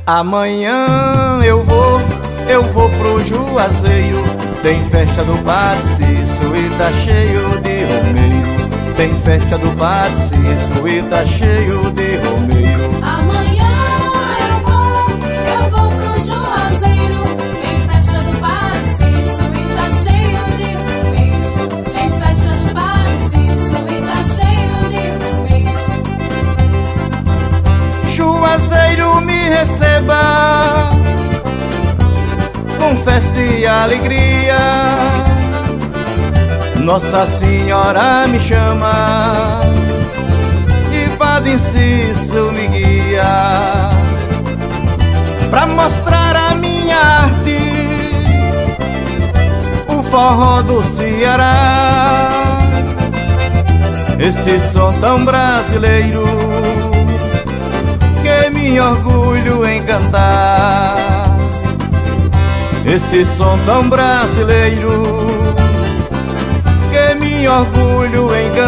Amanhã eu vou pro Juazeiro. Tem festa do Padre Cício e tá cheio de romeiro. Tem festa do Padre Cício e tá cheio de romeiro. Amanhã eu vou pro Juazeiro. Tem festa do Padre Cício e tá cheio de romeiro. Tem festa do Padre Cício e tá cheio de romeiro. Juazeiro, me receba com festa e alegria. Nossa Senhora me chama e Padre Cício me guia pra mostrar a minha arte, o forró do Ceará. Esse som tão brasileiro que me orgulho em cantar. Esse som tão brasileiro que me orgulho em cantar.